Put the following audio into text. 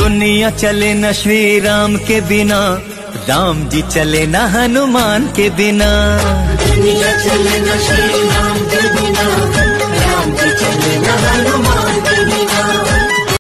दुनिया चले न श्री राम के बिना, राम जी चले न हनुमान के बिना। दुनिया चले न श्री राम